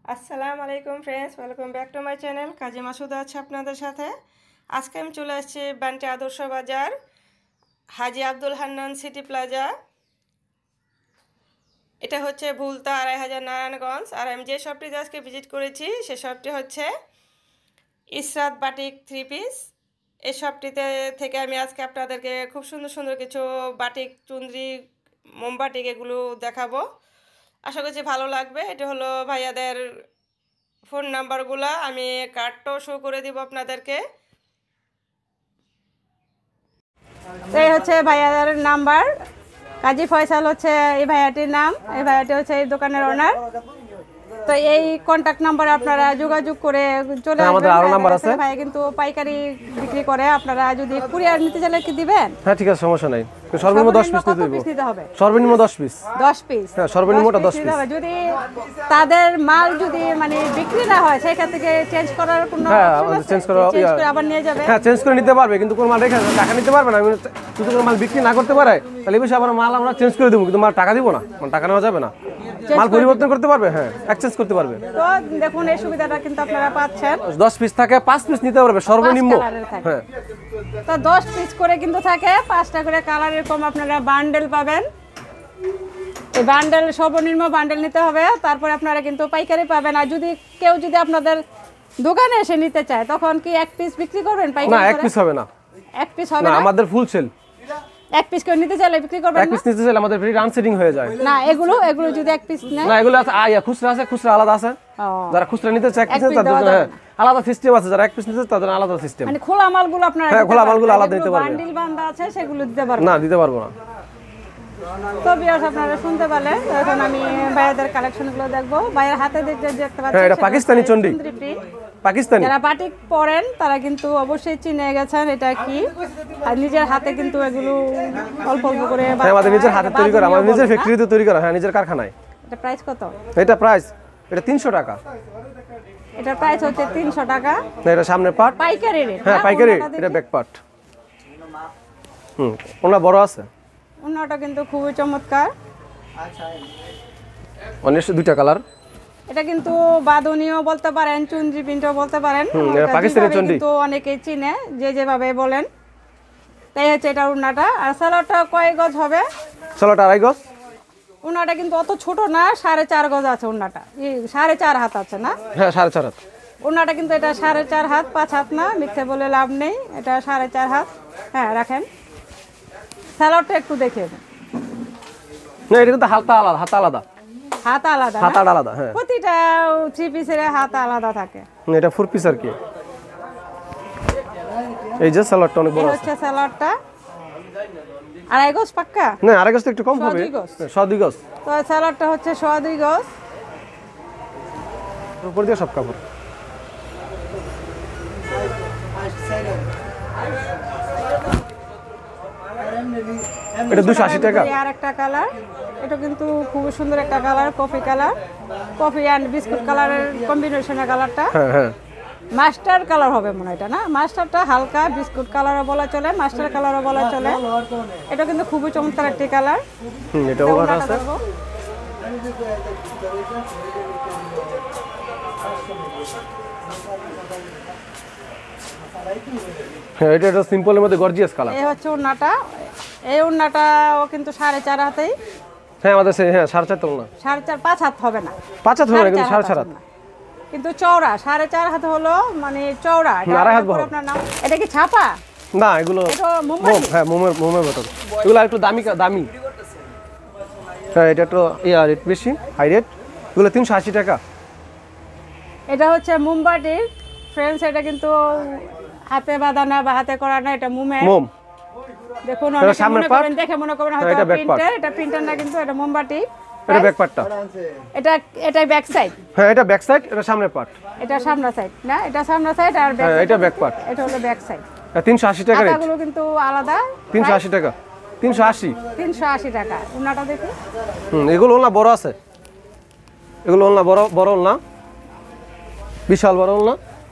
আসসালামু আলাইকুম friends, welcome back to my channel. Kazi Masuda আছে আপনাদের সাথে। আজকে আমি চলে আসছি বান্টি আদর্শ বাজার, হাজি আব্দুল হান্নান সিটি প্লাজা। এটা হচ্ছে ভুলতা ২৫০০ নারায়ণগঞ্জ। আর আমি যে শপটিতে আজকে ভিজিট করেছি সে শপটি হচ্ছে ইসরাত বাটিক 3 পিস। এই শপটিতে থেকে আমি আজকে আপনাদেরকে খুব সুন্দর সুন্দর কিছু বাটিক, চুনরি, মোমবাটিক এগুলো দেখাবো। আশা করছি ভালো লাগবে। এটা হলো ভাইয়াদের ফোন নাম্বারগুলো, আমি কার্ডটাও শো করে দিব আপনাদেরকে। এই হচ্ছে ভাইয়াদের নাম্বার। কাজী ফয়সাল হচ্ছে এই ভাইয়াটির নাম। এই ভাইয়াটি হচ্ছে এই দোকানের ওনার। তো এই কন্টাক্ট নাম্বারে আপনারা যোগাযোগ করে চলে আসবেন। আমাদের আরো নাম্বার আছে। ভাই কিন্তু পাইকারি বিক্রি করে। আপনারা যদি কুরিয়ার নিতে চাইলে কি দিবেন? হ্যাঁ ঠিক আছে, সমস্যা নাই। সর্বনিম্ন 10 পিস নিতে হবে। সর্বনিম্ন 10 পিস। 10 পিস। হ্যাঁ সর্বনিম্নটা 10 পিস। যদি তাদের মাল যদি মানে বিক্রি না হয় সেই ক্ষেত্রে চেঞ্জ করার কোনো অপশন আছে? চেঞ্জ করে আবার নিয়ে যাবে। হ্যাঁ চেঞ্জ করে নিতে পারবে, কিন্তু কোন মাল রেখে টাকা নিতে পারবে না। যদি কোনো মাল বিক্রি না করতে পারে তাহলে বেশি আবার মাল আমরা চেঞ্জ করে দেব, কিন্তু মাল টাকা দিব না, টাকা নেওয়া যাবে না। মাল পরিবর্তন করতে পারবে, হ্যাঁ এক্সচেঞ্জ করতে পারবে। তো দেখুন এই সুবিধাটা কিন্তু আপনারা পাচ্ছেন। 10 পিস থাকে, 5 পিস নিতে পারবে সর্বনিম্ন। হ্যাঁ তো 10 পিস করে কিন্তু থাকে, 5টা করে কালার এরকম আপনারা বান্ডেল পাবেন। এই বান্ডেল সর্বনিম্ন বান্ডেল নিতে হবে, তারপরে আপনারা কিন্তু পাইকারি পাবেন। আর যদি কেউ যদি আপনাদের দোকানে এসে নিতে চায় তখন কি এক পিস বিক্রি করবেন পাইকারি? না এক পিস হবে না। এক পিস হবে না, আমাদের ফুল সেল। এক পিস করে নিতে চাইলে বিক্রি করবেন না? এক পিস নিতে চাইলে আমাদের ফ্রি রান সেটিং হয়ে যায়। না এগুলো যদি এক পিস নেয়, না এগুলো আছে খুচরা আছে, খুচরা আলাদা আছে। যারা খুচরা নিতে চায় এক পিস তাদের আলাদা সিস্টেম আছে, যারা এক পিস নিতে তাদের আলাদা সিস্টেম। মানে খোলা মালগুলো আপনারা হ্যাঁ খোলা মালগুলো আলাদা দিতে পারবেন। বান্ডিল বান্দা আছে সেগুলো দিতে পারবেন না? দিতে পারবো না। তো ভিউয়ার্স আপনারা শুনতে পেলেন। এখন আমি ভাইয়াদের কালেকশনগুলো দেখবো। ভাইয়ের হাতে দেখতে পাচ্ছেন হ্যাঁ এটা পাকিস্তানি চন্ডি, পাকিস্তানি। যারা বাটিক পরেন তারা কিন্তু অবশ্যই চিনে গেছেন এটা কি। আর নিজের হাতে কিন্তু এগুলো অল্প অল্প করে আমাদের নিজের হাতে তৈরি করা, আমাদের নিজের ফ্যাক্টরিতে তৈরি করা, হ্যাঁ নিজের কারখানায়। এটা প্রাইস কত? এটা প্রাইস এটা 300 টাকা। এটা প্রাইস হচ্ছে 300 টাকা। এটা সামনের পার্ট পাইকারি রেট। হ্যাঁ পাইকারি, এটা ব্যাক পার্ট। ওনা বড় আছে, ওনাটা কিন্তু খুবই চমৎকার। আচ্ছা অনেক দুইটা কালার। এটা কিন্তু বাদনীয় বলতে পারেন, চুনরি প্রিন্টও বলতে পারেন। পাকিস্তানি চুনরি কিন্তু অনেকেই চিনে যে যেভাবে বলেন। তাই হচ্ছে এটা ওনাটা। আর সালোয়ারটা কয় গজ হবে? সালোয়ারটা 2.5 গজ। ওনাটা কিন্তু অত ছোট না, 4.5 গজ আছে ওনাটা। 4.5 হাত আছে না? হ্যাঁ 4.5 হাত। ওনাটা কিন্তু এটা 4.5 হাত, 5 হাত না, মিথ্যে বলে লাভ নেই। এটা 4.5 হাত। হ্যাঁ রাখেন। সালোয়ারটা একটু দেখে না, এটা কিন্তু হালকা আলাদা, হাত আলাদা, হাত আলাদা, হাত আলাদা। হ্যাঁ প্রতিটা 3 পিসের হাত আলাদা থাকে। এটা 4 পিস আর কি। এই যে সালোয়ারটা অনেক বড় আছে। আচ্ছা সালোয়ারটা 2.5 গজ পাক্কা? না 2.5 গজ তো একটু কম হবে। 2.5 গজ। তো সালোয়ারটা হচ্ছে 2.5 গজ। উপর দিয়ে সব কাপড়। এটা 280 টাকা। আর একটা কালার, এটা কিন্তু খুব সুন্দর একটা colour, coffee colour, coffee and biscuit কালারের কম্বিনেশনের কালারটা। হ্যাঁ হ্যাঁ মাস্টার কালার হবে মনে হয় এটা, না মাস্টারটা হালকা বিস্কুট কালারও বলা চলে, মাস্টার কালারও বলা চলে। এটা কিন্তু খুবই চমৎকার একটি কালার। এটা ওনাটা আছে। হ্যাঁ এটা সিম্পলের মধ্যে গর্জিয়াস কালার। এই হচ্ছে ওন্নাটা। এই ওন্নাটাও কিন্তু 4.5 হাতেই। হ্যাঁ আমাদের হ্যাঁ 4.5 তো না, 4.5 5 হাত হবে না, 5 হাত হবে না, কিন্তু 4.5 হাত কিন্তু চওড়া। 4.5 হাত হলো মানে চওড়া। এটা আপনার নাম, এটা কি ছাপা? না এগুলো মোম। হ্যাঁ মোমের মতো। এগুলো একটু দামি। হ্যাঁ এটা তো রেট বেশি, হাই রেট। এগুলো 380 টাকা। এটা হচ্ছে মোমবাটির ফ্রেন্ডস। এটা কিন্তু হাতে বাঁধা না বা হাতে করা না, এটা মোম। দেখুন অনেকে মনে করেন, দেখে মনে করেন হয়তো প্রিন্টার। এটা প্রিন্টার না, কিন্তু এটা মোমবাটি। এটা ব্যাক পার্টটা। এটাই ব্যাক সাইড। হ্যাঁ এটা ব্যাক সাইড, এটা সামনের পার্ট। এটা সামনের সাইড না, এটা সামনের সাইড আর ব্যাক সাইড। এটা ব্যাক পার্ট, এটা হলো ব্যাক সাইড। 380 টাকা রেট। এগুলো কিন্তু আলাদা। 380 টাকা। 380 টাকা। ওনাটা দেখি। এগুলো ওনা বড় আছে। এগুলো ওনা বড় না, বিশাল বড় না।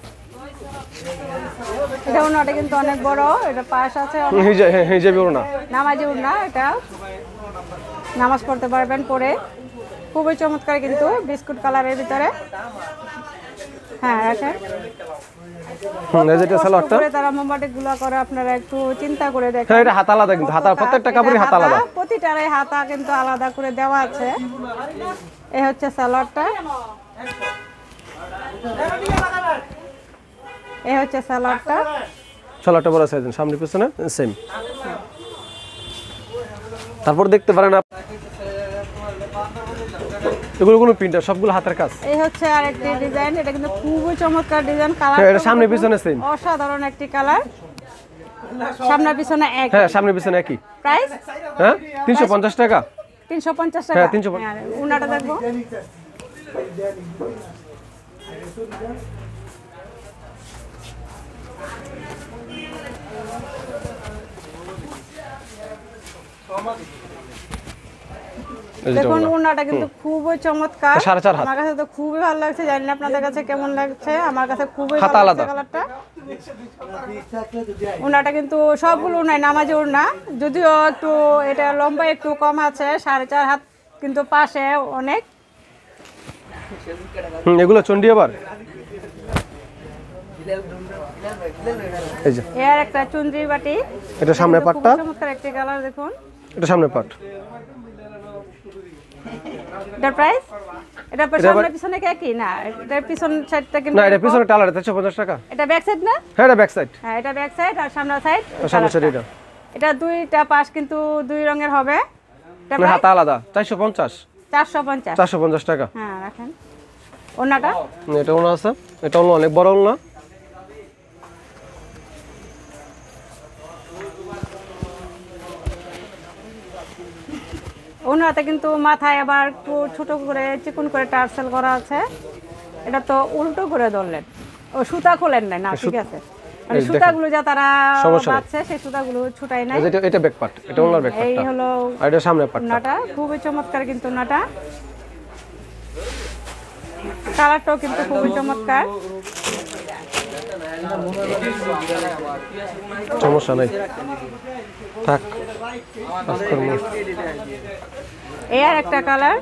এটা ওনাটা কিন্তু অনেক বড়। এটা পাশ আছে হিজাবি ওনা, নামাজি ওনা। এটা নামাজ পড়তে পারবেন পরে। খুবই চমৎকার কিন্তু বিস্কুট কালারের ভিতরে। হ্যাঁ রাখেন। তারা মোমবাতি গুলা করে, আপনারা একটু চিন্তা করে দেখেন। হ্যাঁ, এটা হাত আলাদা কিন্তু, হাতা প্রত্যেকটা কাপড়ই হাত আলাদা, প্রতিটারই হাতা কিন্তু আলাদা করে দেওয়া আছে। এই হচ্ছে সালোয়ারটা, এই হচ্ছে সালোয়ারটা। সালোয়ারটা বড় সাইজ, সামনে পিছনে সেম। তারপর দেখতে পারেন এগুলো কোনো প্রিন্টার, সবগুলো হাতের কাজ। এই হচ্ছে আরেকটি ডিজাইন, এটা কিন্তু খুবই চমৎকার ডিজাইন। কালার এটা সামনে পিছনে সেম, অসাধারণ একটি কালার। সামনে পিছনে এক, হ্যাঁ সামনে পিছনে একই প্রাইস। হ্যাঁ 350 টাকা, 350 টাকা। হ্যাঁ 350। উনাটা দেখবো, দেখুন উনাটা কিন্তু খুবই চমৎকার। আমার কাছে তো খুবই ভালো লাগছে, জানি না আপনাদের কাছে কেমন লাগছে। আমার কাছে খুবই ভালো লাগছে কালারটা। উনাটা কিন্তু সবগুলো উনাই নামাজি উনা, যদিও একটু এটা লম্বা একটু কম আছে, 4.5 হাত কিন্তু পাশে অনেক। এগুলো চন্ডি আবার এর একটা চুনরি বাটি, এটা সামনে পাটটা চমৎকার একটি কালার। দেখুন এটা সামনে পাট, এটার প্রাইস, এটা সামনে পিছনে কি একই না? এটার পিছন সাইডটা কিন্তু না, এটা পিছনে আলাদা, 350 টাকা। এটা ব্যাক সাইড না? হ্যাঁ এটা ব্যাক সাইড। হ্যাঁ এটা ব্যাক সাইড, আর সামনের সাইড সামনের সাইড। এটা দুইটা পাশ কিন্তু দুই রঙের হবে। এটা হাতা আলাদা, 450 450 টাকা। হ্যাঁ রাখেন। ওনাটা, এটা ওনা আছে, এটা ওনা অনেক বড় ওনা। ওনাতে কিন্তু মাথায় আবার একটু ছোট করে চিকন করে টার্সেল করা আছে। এটা তো উল্টো করে ধরলেন, ও সুতা খোলেন না? ঠিক আছে, মানে সুতাগুলো যা তারা বাঁধছে সেই সুতাগুলো ছুটাই নাই। এটা ব্যাক পার্ট, এটা ওনার ব্যাক পার্ট। এই হলো আর এটা সামনে পার্ট। ওনাটা খুবই চমৎকার কিন্তু, ওনাটা কালারটাও কিন্তু খুবই চমৎকার। সমস্যা নাই, থাক। এই আর একটা কালার,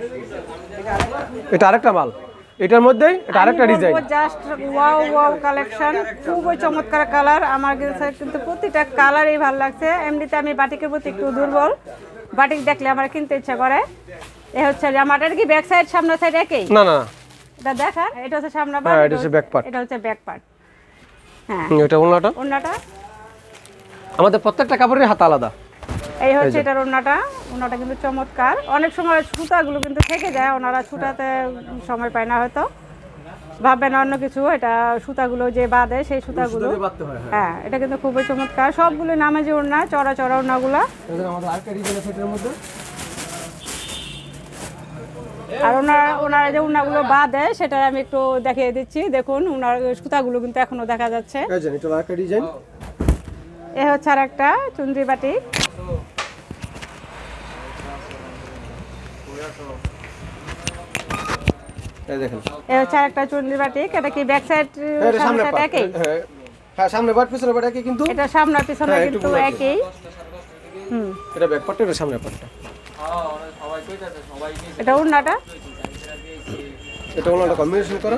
এটা আরেকটা মাল, এটার মধ্যে এটা আরেকটা design. Just wow wow collection, খুবই চমৎকার কালার। আমার কাছে কিন্তু প্রতিটা কালারই ভালো লাগছে। এমনিতে আমি বাটিকের প্রতি একটু দুর্বল, বাটিক দেখলে আমার কিনতে ইচ্ছা করে। এই হচ্ছে জামাটার কি ব্যাক সাইড সামনের সাইড একই? না না, এটা দেখান, এটা হচ্ছে সামনের পার্ট, হ্যাঁ এটা হচ্ছে ব্যাক পার্ট, এটা হচ্ছে ব্যাক পার্ট। হ্যাঁ এটা ওনাটা। ওনাটা আমাদের প্রত্যেকটা কাপড়ের হাত আলাদা। এই হচ্ছে এটার ওনাটা। ওনাটা কিন্তু চমৎকার। অনেক সময় সুতাগুলো কিন্তু থেকে যায়, ওনারা ছুটাতে সময় পায় না, হয়তো ভাববেন অন্য কিছু। এটা সুতাগুলো যে বাঁধে সেই সুতাগুলো। হ্যাঁ এটা কিন্তু খুবই চমৎকার। সবগুলো নামাজি ওড়না, চড়া চড়া ওড়নাগুলো। আর ওনারা যে ওড়নাগুলো বাঁধে সেটা আমি একটু দেখিয়ে দিচ্ছি। দেখুন ওনার সুতাগুলো কিন্তু এখনো দেখা যাচ্ছে। এ হচ্ছে আর একটা চুনরি বাটি। এ হচ্ছে আর একটা চুনরি বাটি। এটা কি ব্যাক সাইড সামনে সাইড একই? হ্যাঁ সামনে বাট পিছনে বাট একই, কিন্তু এটা সামনে পিছনে কিন্তু একই। এটা ব্যাক পার্ট, এটা সামনে পার্টটা। এটা ওড়নাটা, এটা ওড়নাটা কম্বিনেশন করা।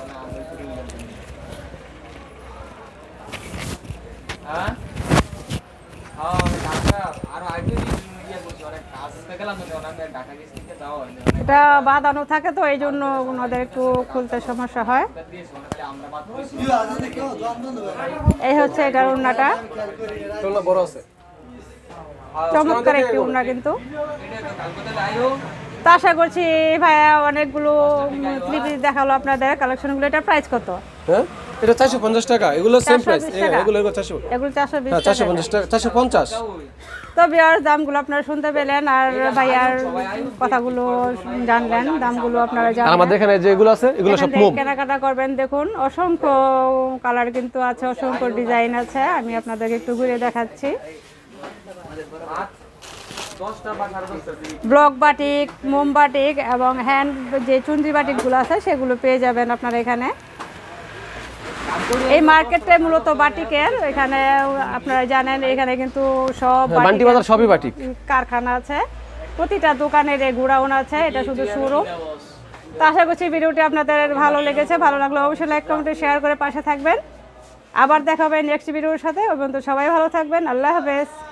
এটা বাঁধানো থাকে তো এই জন্য ওনাদের একটু খুলতে সমস্যা হয়। এই হচ্ছে এটার ওড়নাটা, বড় আছে, চমৎকার একটি ওড়না কিন্তু। তো আশা করছি ভাইয়া অনেকগুলো থ্রি পিস দেখালো আপনাদের কালেকশনগুলো। এটা প্রাইস কত? হ্যাঁ এটা 450 টাকা। এগুলো সেম প্রাইস, এগুলো 400, এগুলো 420 টাকা, 450 টাকা, 450। তো ভিউয়ার্স দামগুলো আপনারা শুনতে পেলেন, আর ভাইয়ার কথাগুলো জানলেন, দামগুলো আপনারা জানেন। আমাদের এখানে যেগুলো আছে এগুলো সব মোম, কেনাকাটা করবেন। দেখুন অসংখ্য কালার কিন্তু আছে, অসংখ্য ডিজাইন আছে। আমি আপনাদেরকে একটু ঘুরে দেখাচ্ছি। ব্লক বাটিক, মোম বাটিক এবং হ্যান্ড যে চুনরি বাটিকগুলো আছে সেগুলো পেয়ে যাবেন আপনারা এখানে। এই মার্কেটটা মূলত বাটিকের। এখানে আপনারা জানেন এখানে কিন্তু সব বান্টি বাজার সবই বাটিক কারখানা আছে। প্রতিটা দোকানের এই গোডাউন আছে, এটা শুধু শোরুম। তো আশা করছি ভিডিওটি আপনাদের ভালো লেগেছে, ভালো লাগলে অবশ্যই লাইক কমেন্ট শেয়ার করে পাশে থাকবেন। আবার দেখা হবে নেক্সট ভিডিওর সাথে। ওই পর্যন্ত সবাই ভালো থাকবেন, আল্লাহ হাফেজ।